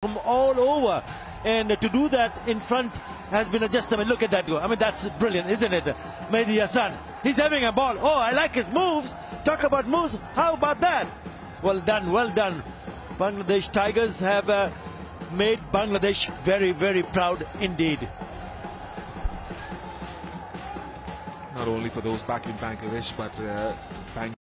from all over. And to do that in front has been just, I mean, look at that goal. I mean, that's brilliant, isn't it? Mehdi Hassan. He's having a ball. Oh, I like his moves. Talk about moves. How about that? Well done, well done. Bangladesh Tigers have made Bangladesh very, very proud indeed. Not only for those back in Bangladesh, but